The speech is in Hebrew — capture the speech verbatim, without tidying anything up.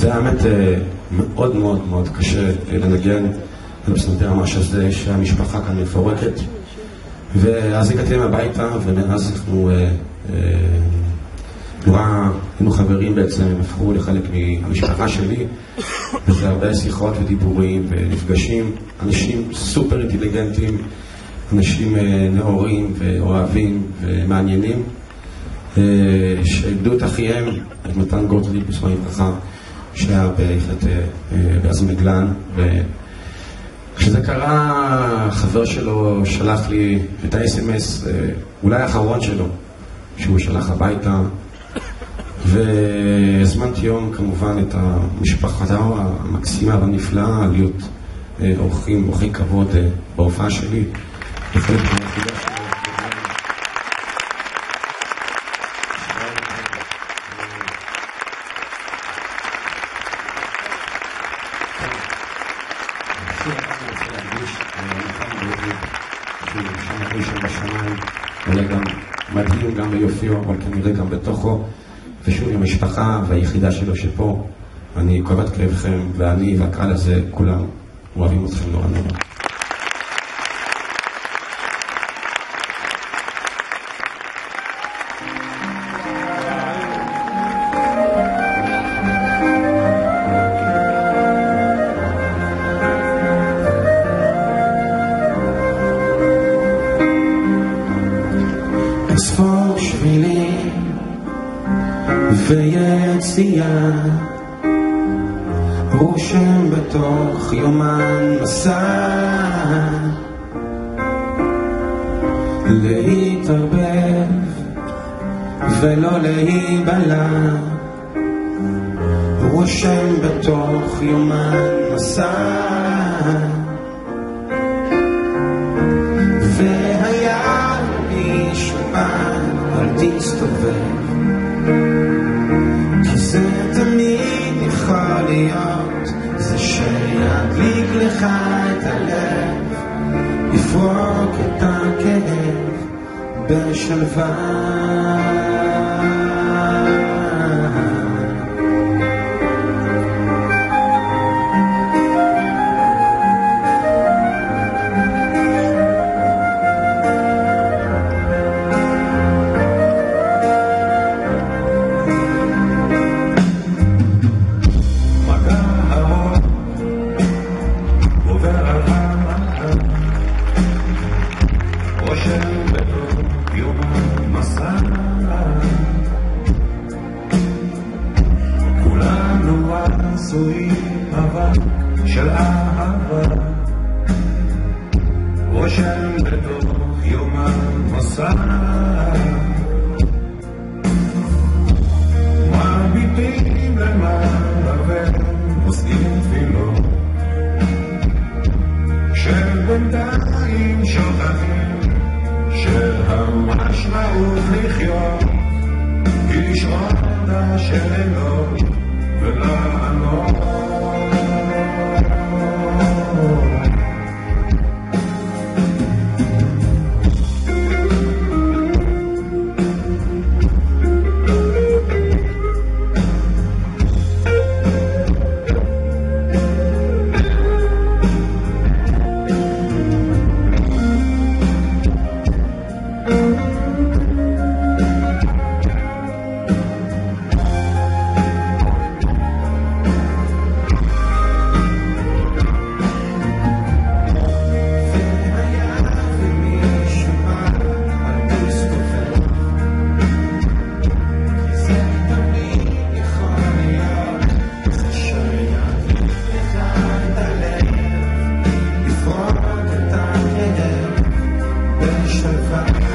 זה האמת מאוד מאוד מאוד קשה לנגן על הפסנתר ממש הזה שהמשפחה כאן מפורקת. ואז הגעתי הביתה, ומאז אנחנו נורא היינו חברים בעצם, הם הפכו לחלק מהמשפחה שלי, וזה הרבה שיחות ודיבורים ונפגשים, אנשים סופר אינטליגנטים, אנשים נאורים ואוהבים ומעניינים, שאיבדו את אחיהם, את מתן גוטליב בזמן ברכה, שהיה בהחלט בעז מגלן. וכשזה קרה, חבר שלו שלח לי את ה-אס אם אס, אולי האחרון שלו, שהוא שלח הביתה, והזמנתי יום כמובן את המשפחה המקסימה והנפלאה להיות אורחים, אורחי כבוד בהופעה שלי. בחלק מהיחידה שלו. היה גם מדהים גם ביופיו, אבל כנראה גם בתוכו, ושוב עם המשפחה והיחידה שלו שפה. אני כואב את כאבכם, ואני והקהל הזה, כולם אוהבים אתכם נורא נורא. אספור שבילים ויציאה, רושם בתוך יומן מסע, להתערבב ולא להיבלע, רושם בתוך יומן מסע, והיה נשמע אל תסתובב, כי זה תמיד יכול להיות, זה שידליק לך את הלב, יפרוק את הכאב בשלווה. עשויים אבק של אהבה, רושם בתוך יומן מסע, מביטים למעלה ונושאים תפילות, שבינתיים שוכחים שהמשמעות לחיות היא לשעות השאלות ולענות. Bye.